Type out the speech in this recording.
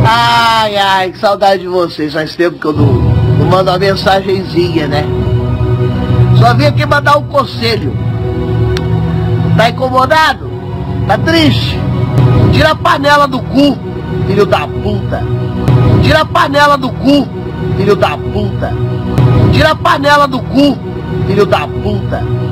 Ai, ai, que saudade de vocês. Faz tempo que eu não mando uma mensagenzinha, né? Só vim aqui mandar um conselho. Tá incomodado? Tá triste? Tira a panela do cu, filho da puta. Tira a panela do cu, filho da puta. Tira a panela do cu, filho da puta.